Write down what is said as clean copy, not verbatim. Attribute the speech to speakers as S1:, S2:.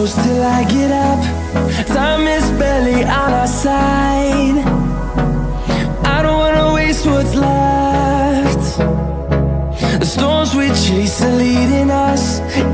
S1: close till I get up. Time is barely on our side. I don't wanna waste what's left. The storms we chase are leading us